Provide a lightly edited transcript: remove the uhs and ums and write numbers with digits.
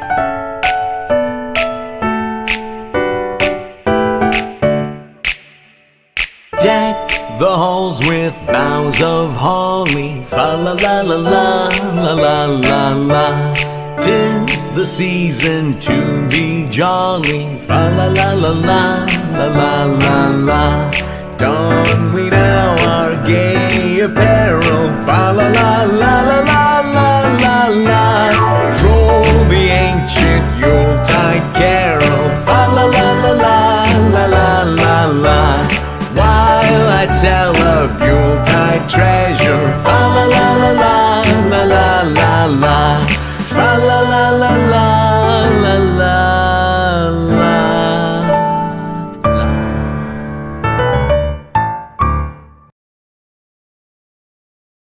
Deck the halls with boughs of holly, fa la la la la la la la la. 'Tis the season to be jolly, fa la la la la la la la la. Don we now our gay apparel, fa la la la la la la la la. Troll the ancient Yuletide carol, fa la la la la la la la la. While I tell of Yuletide treasure, fa la la la la la la.